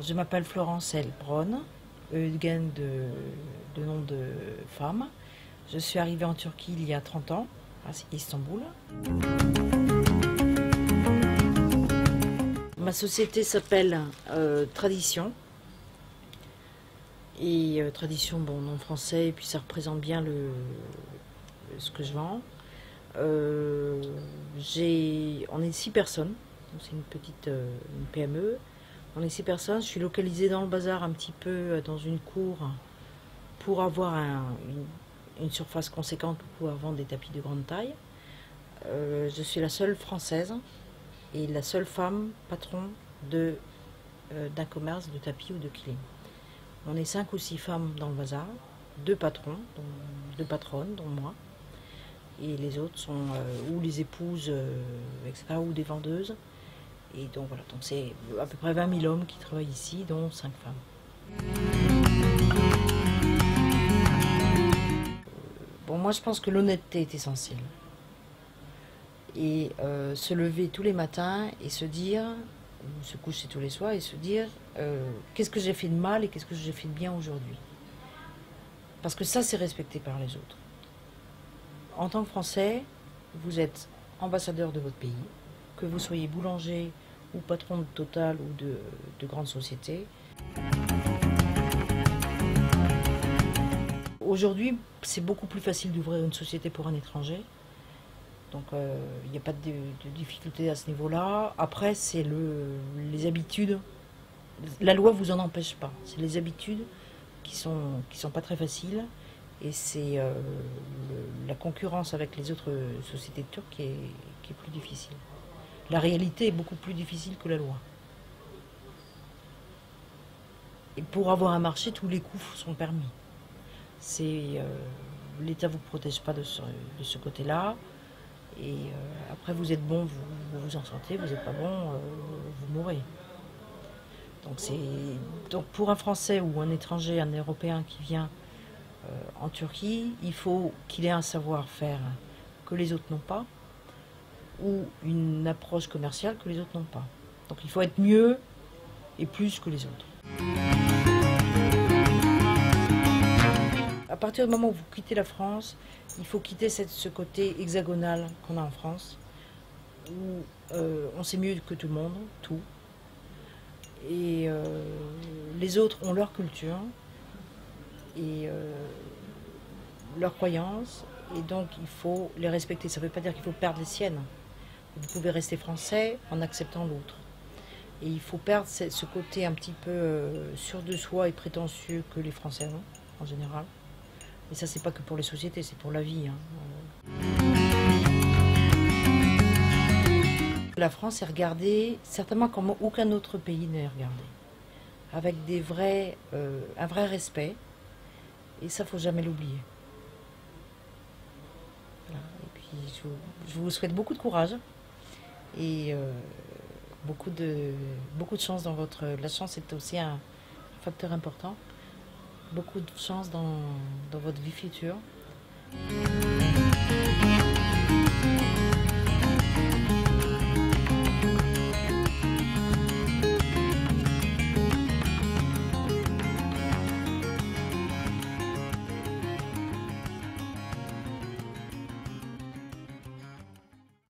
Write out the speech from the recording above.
Alors, je m'appelle Florence Elbron, Eugen de nom de femme. Je suis arrivée en Turquie il y a 30 ans, à Istanbul. Ma société s'appelle Tradition. Et Tradition, bon, nom français, et puis ça représente bien ce que je vends. On est 6 personnes, c'est une petite une PME. On est 6 personnes, je suis localisée dans le bazar un petit peu dans une cour pour avoir une surface conséquente pour pouvoir vendre des tapis de grande taille. Je suis la seule française et la seule femme patron d'un commerce de tapis ou de kilim. On est 5 ou 6 femmes dans le bazar, 2 patrons, 2 patronnes, dont moi. Et les autres sont ou les épouses, etc., ou des vendeuses. Et donc voilà, donc c'est à peu près 20 000 hommes qui travaillent ici, dont 5 femmes. Bon, moi je pense que l'honnêteté est essentielle. Et se lever tous les matins et se dire, ou se coucher tous les soirs et se dire qu'est-ce que j'ai fait de mal et qu'est-ce que j'ai fait de bien aujourd'hui. Parce que ça, c'est respecté par les autres. En tant que Français, vous êtes ambassadeur de votre pays, que vous soyez boulanger ou patron de Total ou de grandes sociétés. Aujourd'hui, c'est beaucoup plus facile d'ouvrir une société pour un étranger. Donc il n'y a pas de difficulté à ce niveau-là. Après, c'est les habitudes. La loi ne vous en empêche pas. C'est les habitudes qui sont pas très faciles. Et c'est la concurrence avec les autres sociétés turques qui est plus difficile. La réalité est beaucoup plus difficile que la loi. Et pour avoir un marché, tous les coups sont permis. L'État ne vous protège pas de ce côté-là. Et après, vous êtes bon, vous vous en sortez, vous n'êtes pas bon, vous mourrez. Donc pour un Français ou un étranger, un Européen qui vient en Turquie, il faut qu'il ait un savoir-faire que les autres n'ont pas, ou une approche commerciale que les autres n'ont pas. Donc il faut être mieux et plus que les autres. À partir du moment où vous quittez la France, il faut quitter ce côté hexagonal qu'on a en France, où on sait mieux que tout le monde, tout. Et les autres ont leur culture et leurs croyances, et donc il faut les respecter. Ça ne veut pas dire qu'il faut perdre les siennes. Vous pouvez rester français en acceptant l'autre. Et il faut perdre ce côté un petit peu sûr de soi et prétentieux que les Français ont, en général. Et ça, c'est pas que pour les sociétés, c'est pour la vie. La France est regardée certainement comme aucun autre pays n'est regardé. Avec un vrai respect. Et ça, faut jamais l'oublier. Voilà. Et puis, je vous souhaite beaucoup de courage. Et beaucoup de chance dans la chance est aussi un facteur important. Beaucoup de chance dans votre vie future.